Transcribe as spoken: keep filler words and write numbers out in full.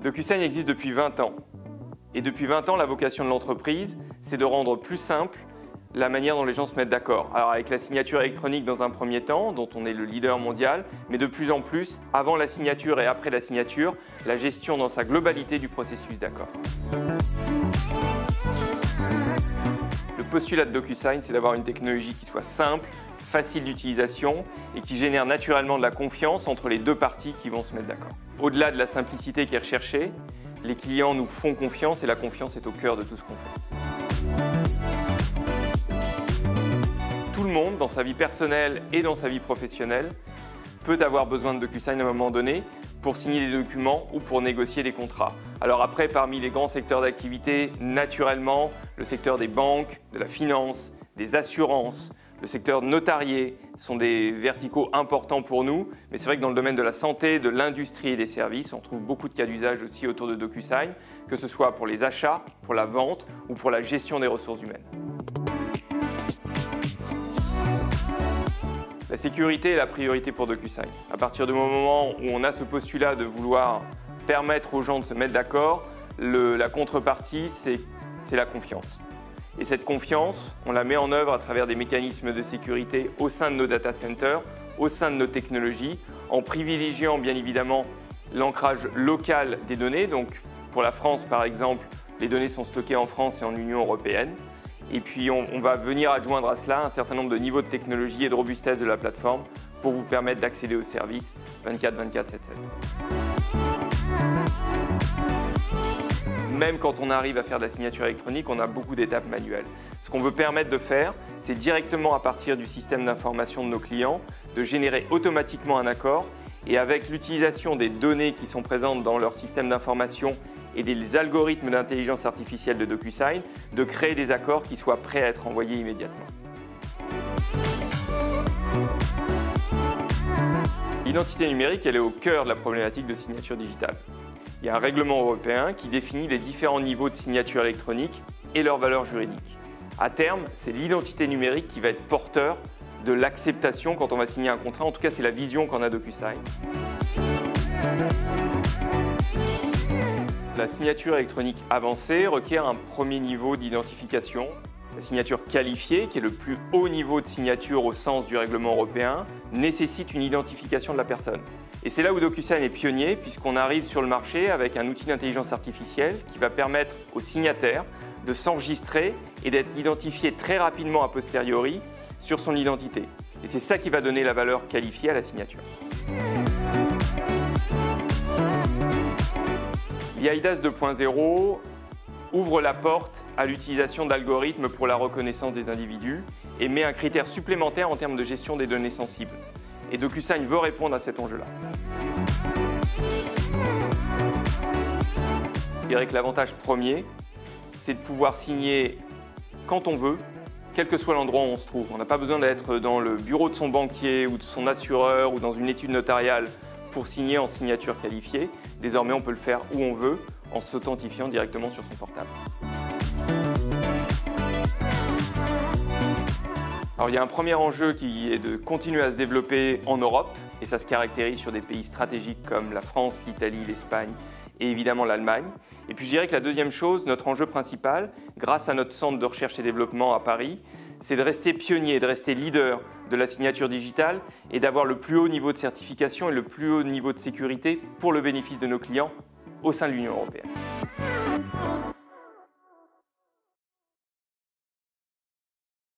DocuSign existe depuis vingt ans. Et depuis vingt ans, la vocation de l'entreprise, c'est de rendre plus simple la manière dont les gens se mettent d'accord. Alors avec la signature électronique dans un premier temps, dont on est le leader mondial, mais de plus en plus, avant la signature et après la signature, la gestion dans sa globalité du processus d'accord. Le postulat de DocuSign, c'est d'avoir une technologie qui soit simple, facile d'utilisation et qui génère naturellement de la confiance entre les deux parties qui vont se mettre d'accord. Au-delà de la simplicité qui est recherchée, les clients nous font confiance et la confiance est au cœur de tout ce qu'on fait. Tout le monde, dans sa vie personnelle et dans sa vie professionnelle, peut avoir besoin de DocuSign à un moment donné pour signer des documents ou pour négocier des contrats. Alors après, parmi les grands secteurs d'activité, naturellement, le secteur des banques, de la finance, des assurances, le secteur notarié sont des verticaux importants pour nous, mais c'est vrai que dans le domaine de la santé, de l'industrie et des services, on trouve beaucoup de cas d'usage aussi autour de DocuSign, que ce soit pour les achats, pour la vente ou pour la gestion des ressources humaines. La sécurité est la priorité pour DocuSign. À partir du moment où on a ce postulat de vouloir permettre aux gens de se mettre d'accord, la contrepartie, c'est la confiance. Et cette confiance, on la met en œuvre à travers des mécanismes de sécurité au sein de nos data centers, au sein de nos technologies, en privilégiant bien évidemment l'ancrage local des données. Donc pour la France par exemple, les données sont stockées en France et en Union européenne. Et puis on, on va venir adjoindre à cela un certain nombre de niveaux de technologie et de robustesse de la plateforme pour vous permettre d'accéder aux services vingt-quatre vingt-quatre sept sept. Même quand on arrive à faire de la signature électronique, on a beaucoup d'étapes manuelles. Ce qu'on veut permettre de faire, c'est directement à partir du système d'information de nos clients, de générer automatiquement un accord et avec l'utilisation des données qui sont présentes dans leur système d'information et des algorithmes d'intelligence artificielle de DocuSign, de créer des accords qui soient prêts à être envoyés immédiatement. L'identité numérique, elle est au cœur de la problématique de signature digitale. Il y a un règlement européen qui définit les différents niveaux de signature électronique et leur valeur juridique. À terme, c'est l'identité numérique qui va être porteur de l'acceptation quand on va signer un contrat. En tout cas, c'est la vision qu'en a DocuSign. La signature électronique avancée requiert un premier niveau d'identification. La signature qualifiée, qui est le plus haut niveau de signature au sens du règlement européen, nécessite une identification de la personne. Et c'est là où DocuSign est pionnier, puisqu'on arrive sur le marché avec un outil d'intelligence artificielle qui va permettre aux signataires de s'enregistrer et d'être identifié très rapidement a posteriori sur son identité. Et c'est ça qui va donner la valeur qualifiée à la signature. L'eIDAS deux point zéro ouvre la porte à l'utilisation d'algorithmes pour la reconnaissance des individus et met un critère supplémentaire en termes de gestion des données sensibles. Et DocuSign veut répondre à cet enjeu-là. Je dirais que l'avantage premier, c'est de pouvoir signer quand on veut, quel que soit l'endroit où on se trouve. On n'a pas besoin d'être dans le bureau de son banquier ou de son assureur ou dans une étude notariale pour signer en signature qualifiée. Désormais, on peut le faire où on veut en s'authentifiant directement sur son portable. Alors, il y a un premier enjeu qui est de continuer à se développer en Europe et ça se caractérise sur des pays stratégiques comme la France, l'Italie, l'Espagne et évidemment l'Allemagne. Et puis je dirais que la deuxième chose, notre enjeu principal, grâce à notre centre de recherche et développement à Paris, c'est de rester pionnier, de rester leader de la signature digitale et d'avoir le plus haut niveau de certification et le plus haut niveau de sécurité pour le bénéfice de nos clients au sein de l'Union européenne.